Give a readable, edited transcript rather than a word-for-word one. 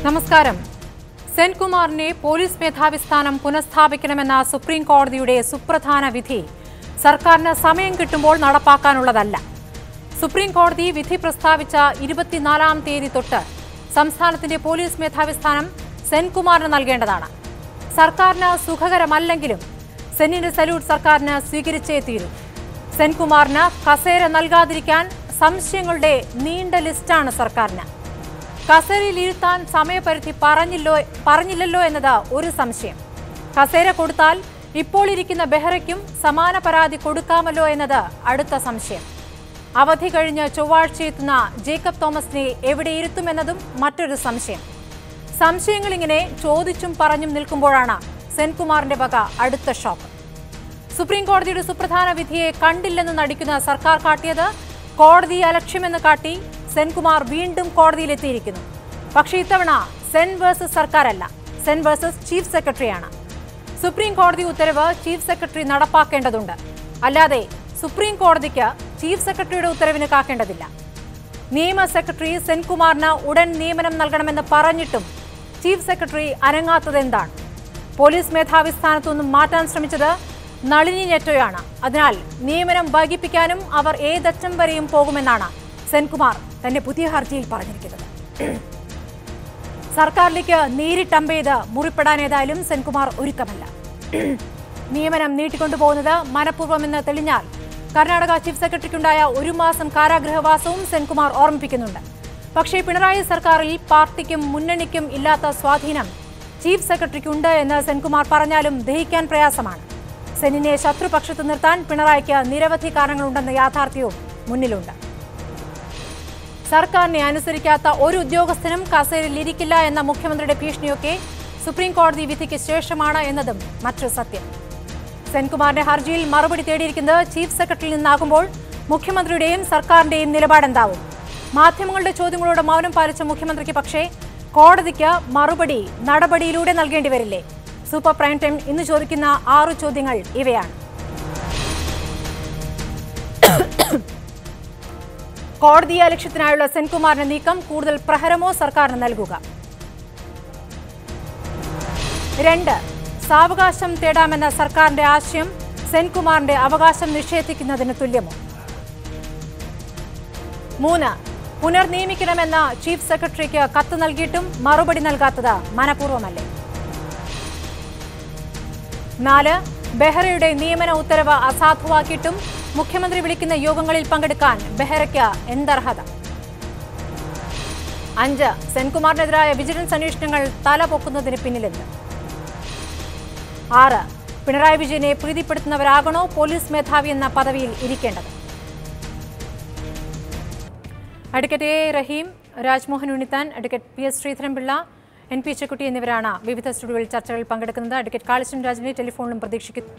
നമസ്കാരം. സെൻകുമാറിനെ പോലീസ് മേധാവി സ്ഥാനം പുനഃസ്ഥാപിക്കണമെന്ന സുപ്രീം കോടതിയുടെ സുപ്രധാന വിധി സർക്കാരിന് സമയം കിട്ടുമ്പോൾ നടപ്പാക്കാനുള്ളതല്ല. സുപ്രീം കോടതി വിധി പ്രസ്താവിച്ച 24-ാം തീയതി തൊട്ട് സംസ്ഥാനത്തിന്റെ പോലീസ് മേധാവി സ്ഥാനം സെൻകുമാറിന് നൽകേണ്ടതാണ്. സർക്കാരിന് സുഖകരമല്ലെങ്കിലും സെന്നിന്റെ സല്യൂട്ട് സർക്കാരിന് സ്വീകരിച്ചേ തീരൂ. സെൻകുമാറിന് കസേര നൽകാതിരിക്കാൻ സംശയങ്ങളുടെ നീണ്ട ലിസ്റ്റാണ് സർക്കാരിന്. കസേരയിൽ ഇരുത്താൻ സമയപരിധി പറഞ്ഞില്ലല്ലോ എന്നത് ഒരു സംശയം. കസേര കൊടുത്താൽ ഇപ്പോൾ ഇരിക്കുന്ന ബെഹ്റയ്ക്കും സമാന പരാതി കൊടുക്കാമല്ലോ എന്നത് അടുത്ത സംശയം. അവധി കഴിഞ്ഞ് ചൊവ്വാഴ്ച എത്തുന്ന ജേക്കബ് തോമസിനെ എവിടെ ഇരുത്തുമെന്നതും മറ്റൊരു സംശയം. സംശയങ്ങൾ ഇങ്ങനെ ചോദിച്ചും പറഞ്ഞും നിൽക്കുമ്പോഴാണ് സെൻകുമാറിന്റെ വക അടുത്ത ഷോക്ക്. സുപ്രീം കോടതിയുടെ സുപ്രധാന വിധിയെ കണ്ടില്ലെന്ന് നടിക്കുന്ന സർക്കാർ കാട്ടിയത് കോടതി അലക്ഷ്യമെന്ന് കാട്ടി സെൻകുമാർ വീണ്ടും കോടതിയിലെത്തിയിരിക്കുന്നു. പക്ഷേ ഇത്തവണ സെൻ വേഴ്സസ് സർക്കാരല്ല, സെൻ വേഴ്സസ് ചീഫ് സെക്രട്ടറിയാണ്. സുപ്രീം കോടതി ഉത്തരവ് ചീഫ് സെക്രട്ടറി നടപ്പാക്കേണ്ടതുണ്ട്. അല്ലാതെ സുപ്രീം കോടതിക്ക് ചീഫ് സെക്രട്ടറിയുടെ ഉത്തരവിന് കാക്കേണ്ടതില്ല. നിയമ സെക്രട്ടറി സെൻകുമാറിന് ഉടൻ നിയമനം നൽകണമെന്ന് പറഞ്ഞിട്ടും ചീഫ് സെക്രട്ടറി അനങ്ങാത്തതെന്താണ്? പോലീസ് മേധാവി സ്ഥാനത്തുനിന്നും മാറ്റാൻ ശ്രമിച്ചത് നളിനി നെറ്റോയാണ്. അതിനാൽ നിയമനം വൈകിപ്പിക്കാനും അവർ ഏതറ്റം വരെയും പോകുമെന്നാണ് സെൻകുമാർ തന്റെ പുതിയ ഹർജിയിൽ പറഞ്ഞിരിക്കുന്നത്. സർക്കാരിലേക്ക് നേരിട്ടമ്പെയ്ത് മുറിപ്പെടാൻ ഏതായാലും സെൻകുമാർ ഒരുക്കമല്ല. നിയമനം നീട്ടിക്കൊണ്ടുപോകുന്നത് മനഃപൂർവ്വമെന്ന് തെളിഞ്ഞാൽ കർണാടക ചീഫ് സെക്രട്ടറിക്കുണ്ടായ 1 മാസം കാരാഗൃഹവാസവും സെൻകുമാർ ഓർമ്മിപ്പിക്കുന്നുണ്ട്. പക്ഷേ പിണറായി സർക്കാരിൽ പാർട്ടിക്കും മുന്നണിക്കും ഇല്ലാത്ത സ്വാധീനം ചീഫ് സെക്രട്ടറിക്കുണ്ട് എന്ന് സെൻകുമാർ പറഞ്ഞാലും ദഹിക്കാൻ പ്രയാസമാണ്. സെന്നിനെ ശത്രുപക്ഷത്ത് നിർത്താൻ പിണറായിക്ക് നിരവധി കാരണങ്ങളുണ്ടെന്ന യാഥാർത്ഥ്യവും മുന്നിലുണ്ട്. സർക്കാരിനെ അനുസരിക്കാത്ത ഒരു ഉദ്യോഗസ്ഥനും കസേരയിൽ ഇരിക്കില്ല എന്ന മുഖ്യമന്ത്രിയുടെ ഭീഷണിയൊക്കെ സുപ്രീം കോടതി വിധിക്ക് ശേഷമാണ് എന്നതും മറ്റൊരു സത്യം. സെൻകുമാറിന്റെ ഹർജിയിൽ മറുപടി തേടിയിരിക്കുന്നത് ചീഫ് സെക്രട്ടറിയിൽ നിന്നാകുമ്പോൾ മുഖ്യമന്ത്രിയുടെയും സർക്കാരിന്റെയും നിലപാടെന്താവും? മാധ്യമങ്ങളുടെ ചോദ്യങ്ങളോട് മൗനം പാലിച്ച മുഖ്യമന്ത്രിക്ക് പക്ഷേ കോടതിക്ക് മറുപടി നടപടിയിലൂടെ നൽകേണ്ടി വരില്ലേ? സൂപ്പർ പ്രൈം ടൈം ഇന്ന് ചോദിക്കുന്ന 6 ചോദ്യങ്ങൾ ഇവയാണ്. കോടതി ലക്ഷ്യത്തിനായുള്ള സെൻകുമാറിന്റെ നീക്കം കൂടുതൽ പ്രഹരമോ സർക്കാരിന് നൽകുക? 2. സാവകാശം തേടാമെന്ന സർക്കാരിന്റെ ആശയം സെൻകുമാറിന്റെ അവകാശം നിഷേധിക്കുന്നതിന് തുല്യമോ? 3. പുനർനിയമിക്കണമെന്ന ചീഫ് സെക്രട്ടറിക്ക് കത്ത് നൽകിയിട്ടും മറുപടി നൽകാത്തത് മനഃപൂർവ്വമല്ലേ? 4. ബെഹ്റയുടെ നിയമന ഉത്തരവ് അസാധുവാക്കിയിട്ടും മുഖ്യമന്ത്രി വിളിക്കുന്ന യോഗങ്ങളിൽ പങ്കെടുക്കാൻ ബെഹ്റയ്ക്ക് എന്തർഹത? 5. സെൻകുമാറിനെതിരായ വിജിലൻസ് അന്വേഷണങ്ങൾ തലപൊക്കുന്നതിന് പിന്നിലെന്ന്? 6. പിണറായി വിജയനെ പ്രീതിപ്പെടുത്തുന്നവരാകണോ പോലീസ് മേധാവി എന്ന പദവിയിൽ ഇരിക്കേണ്ടത്? Advocate A Rahim, Rajmohan Unnithan, advocate P S Sreedharan Pillai, N P Chekkutty എന്നിവരാണ് വിവിധ സ്റ്റുഡിയോയിൽ ചർച്ചകളിൽ പങ്കെടുക്കുന്നത്. അഡ്വക്കേറ്റ് കാളിച്ചൻ രാജിനെ ടെലിഫോണിലും പ്രതീക്ഷിക്കുന്നു.